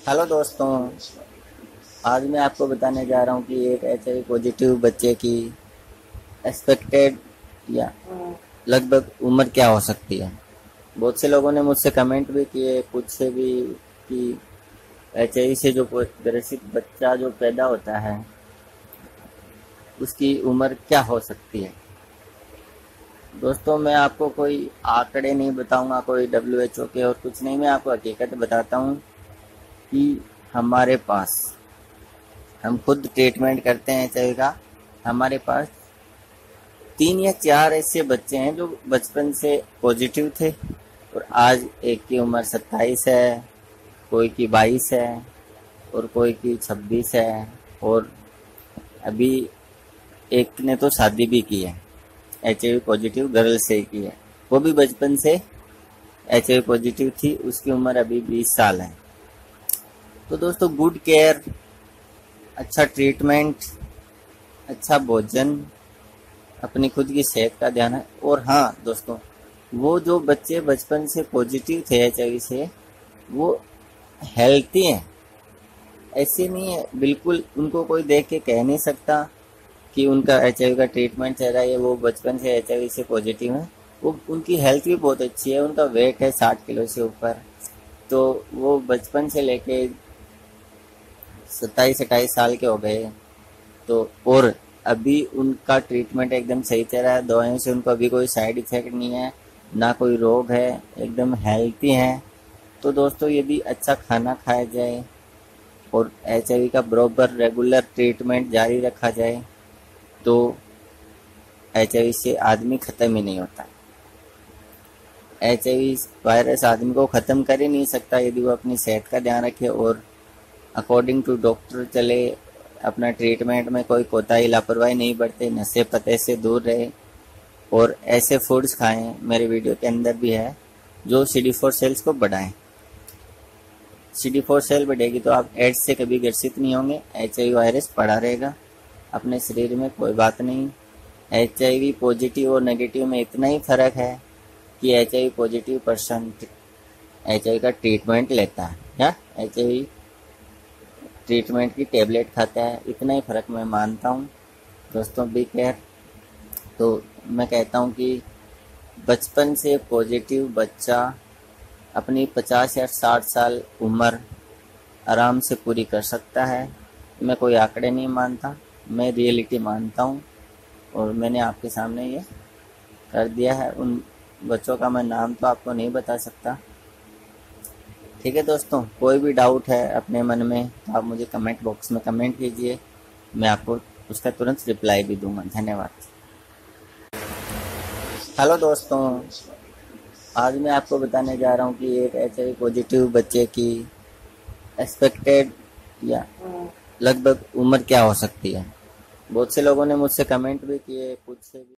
Hello दोस्तों। आज मैं आपको बताने जा रहा हूँ कि एक एचआईवी पॉजिटिव बच्चे की एक्सपेक्टेड या लगभग उम्र क्या हो सकती है। बहुत से लोगों ने मुझसे कमेंट भी किए, कुछ से भी, कि एचआईवी से जो ग्रसित बच्चा जो पैदा होता है उसकी उम्र क्या हो सकती है। दोस्तों, मैं आपको कोई आंकड़े नहीं बताऊंगा, कोई WHO के और कुछ नहीं, मैं आपको हकीकत बताता हूँ कि हमारे पास, हम खुद ट्रीटमेंट करते हैं एचआईवी का। हमारे पास 3 या 4 ऐसे बच्चे हैं जो बचपन से पॉजिटिव थे और आज एक की उम्र 27 है, कोई की 22 है और कोई की 26 है, और अभी एक ने तो शादी भी की है, एचआईवी पॉजिटिव गर्ल से की है। वो भी बचपन से एचआईवी पॉजिटिव थी, उसकी उम्र अभी 20 साल है। तो दोस्तों, गुड केयर, अच्छा ट्रीटमेंट, अच्छा भोजन, अपनी खुद की सेहत का ध्यान है। और हाँ दोस्तों, वो जो बच्चे बचपन से पॉजिटिव थे एचआईवी से, वो हेल्थी हैं, ऐसे नहीं है बिल्कुल। उनको कोई देख के कह नहीं सकता कि उनका एचआईवी का ट्रीटमेंट चल रहा है, वो बचपन से एचआईवी से पॉजिटिव है। वो, उनकी हेल्थ भी बहुत अच्छी है, उनका वेट है 60 किलो से ऊपर। तो वो बचपन से लेके 27-28 साल के हो गए। तो और अभी उनका ट्रीटमेंट एकदम सही चल रहा है, दवाइयों से उनको अभी कोई साइड इफेक्ट नहीं है, ना कोई रोग है, एकदम हेल्थी हैं। तो दोस्तों, यदि अच्छा खाना खाया जाए और एचआईवी का बराबर रेगुलर ट्रीटमेंट जारी रखा जाए तो एचआईवी से आदमी ख़त्म ही नहीं होता। एचआईवी वायरस आदमी को ख़त्म कर ही नहीं सकता यदि वो अपनी सेहत का ध्यान रखे और अकॉर्डिंग टू डॉक्टर चले, अपना ट्रीटमेंट में कोई कोताही लापरवाही नहीं बरते, नशे पते से दूर रहे और ऐसे फूड्स खाएं, मेरे वीडियो के अंदर भी है, जो CD4 सेल्स को बढ़ाएं। CD4 सेल बढ़ेगी तो आप एड्स से कभी ग्रसित नहीं होंगे, एचआईवी वायरस पड़ा रहेगा अपने शरीर में, कोई बात नहीं। एचआईवी पॉजिटिव और नेगेटिव में इतना ही फर्क है कि एचआईवी पॉजिटिव पर्सन एचआईवी का ट्रीटमेंट लेता है या एचआईवी ट्रीटमेंट की टेबलेट खाता है, इतना ही फ़र्क मैं मानता हूँ। दोस्तों, बी केयर। तो मैं कहता हूँ कि बचपन से पॉजिटिव बच्चा अपनी 50 या 60 साल उम्र आराम से पूरी कर सकता है। मैं कोई आंकड़े नहीं मानता, मैं रियलिटी मानता हूँ और मैंने आपके सामने ये कर दिया है। उन बच्चों का मैं नाम तो आपको नहीं बता सकता। ठीक है दोस्तों, कोई भी डाउट है अपने मन में तो आप मुझे कमेंट बॉक्स में कमेंट कीजिए, मैं आपको उसका तुरंत रिप्लाई भी दूंगा। धन्यवाद। हेलो दोस्तों, आज मैं आपको बताने जा रहा हूँ कि एक एचआईवी पॉजिटिव बच्चे की एक्सपेक्टेड या लगभग उम्र क्या हो सकती है। बहुत से लोगों ने मुझसे कमेंट भी किए, कुछ से भी